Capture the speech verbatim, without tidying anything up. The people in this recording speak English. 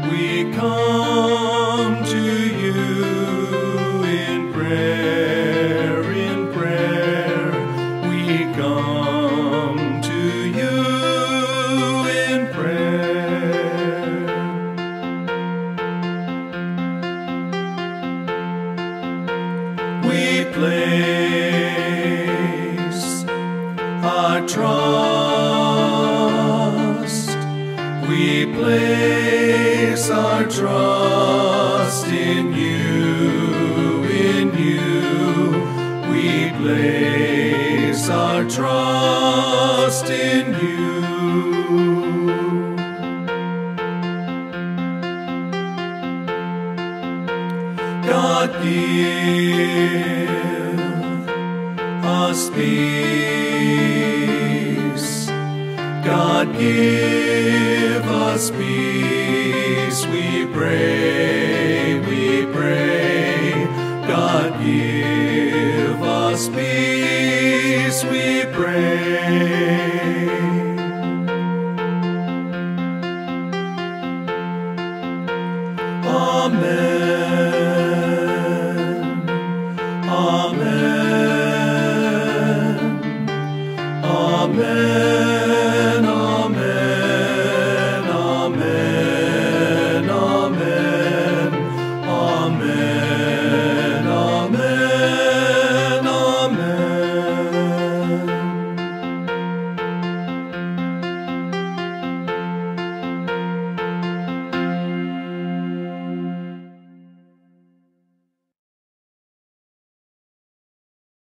We come to you in prayer, in prayer. We come to you in prayer. We place our trust. We place our trust in you, in you. We place our trust in you. God, give us peace. God, give us peace. We pray, we pray. God, give us peace. We pray. Amen.